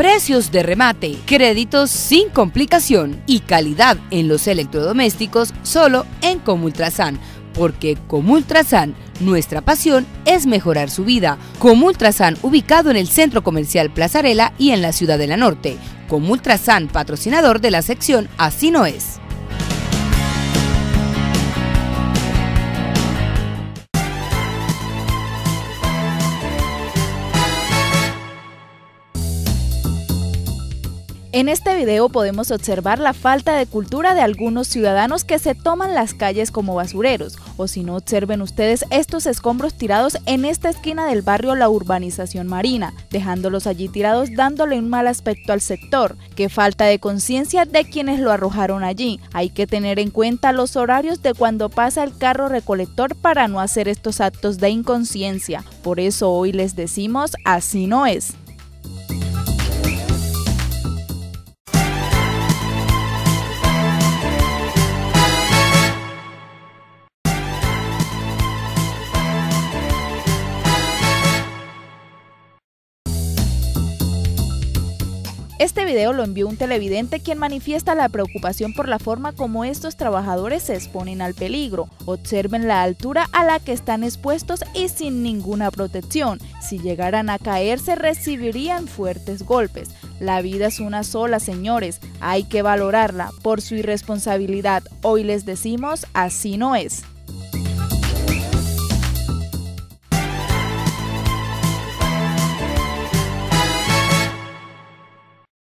precios de remate, créditos sin complicación y calidad en los electrodomésticos solo en Comultrasan, porque Comultrasan, nuestra pasión es mejorar su vida. Comultrasan, ubicado en el Centro Comercial Plazarela y en la Ciudad de la Norte. Comultrasan, patrocinador de la sección Así No Es. En este video podemos observar la falta de cultura de algunos ciudadanos que se toman las calles como basureros, o si no, observen ustedes estos escombros tirados en esta esquina del barrio La Urbanización Marina, dejándolos allí tirados dándole un mal aspecto al sector. Qué falta de conciencia de quienes lo arrojaron allí. Hay que tener en cuenta los horarios de cuando pasa el carro recolector para no hacer estos actos de inconsciencia. Por eso hoy les decimos, así no es. Este video lo envió un televidente quien manifiesta la preocupación por la forma como estos trabajadores se exponen al peligro. Observen la altura a la que están expuestos y sin ninguna protección. Si llegaran a caerse, recibirían fuertes golpes. La vida es una sola, señores. Hay que valorarla por su irresponsabilidad. Hoy les decimos, así no es.